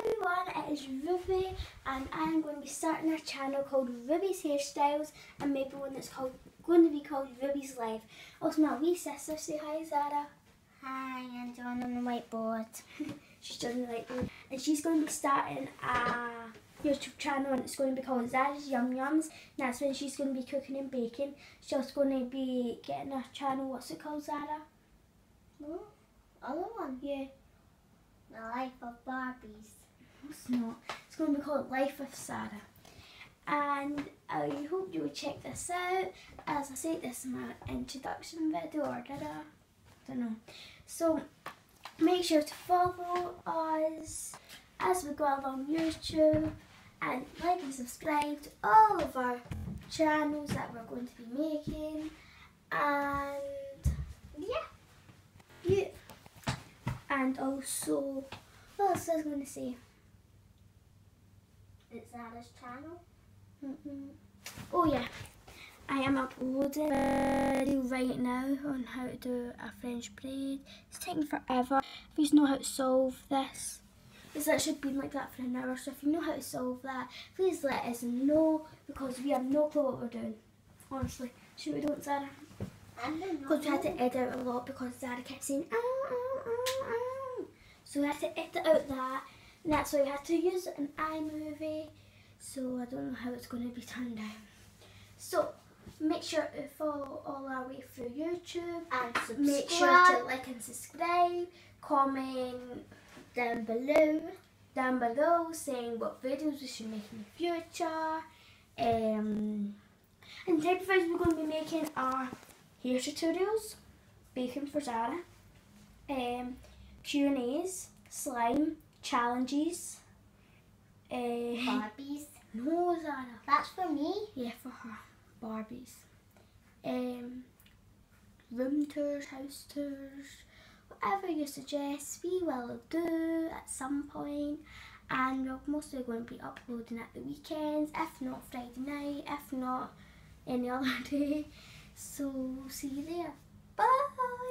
everyone, it is Ruby and I'm going to be starting a channel called Ruby's Hairstyles and maybe one that's going to be called Ruby's Life. Also my wee sister, say hi Zara. Hi, I'm drawing on the whiteboard. She's done the whiteboard and she's going to be starting a YouTube channel and it's going to be called Zara's Yum Yums and that's when she's going to be cooking and baking. She's also going to be getting a channel, what's it called Zara? What? Other one? Yeah. The Life of Barbies. It's not. It's going to be called Life with Sarah. And I hope you will check this out. As I said, this is my introduction video, or did I? Don't know. So make sure to follow us as we go along YouTube and like and subscribe to all of our channels that we're going to be making. And yeah. And also, what else was I going to say? It's Zara's channel. Oh yeah, I am uploading a video right now on how to do a French braid. It's taking forever. If you know how to solve this, it's actually been like that for an hour, so if you know how to solve that, please let us know because we have no clue what we're doing. Honestly, should we don't, Zara? I don't know. Because we had to edit a lot because Zara kept saying ow, ow, ow, ow. So we had to edit out that, and that's why we had to use an iMovie. So I don't know how it's going to be turned out. So make sure to follow all our way through YouTube And subscribe. Make sure to like and subscribe. Comment down below saying what videos we should make in the future. And the type of videos we're going to be making are hair tutorials, baking for Zara, Q&As, slime, challenges. Barbies. No, Zara. That's for me. Yeah, for her. Barbies. Room tours, house tours, whatever you suggest, we will do at some point. And we're mostly going to be uploading at the weekends, if not Friday night, if not any other day. So, see you there. Bye!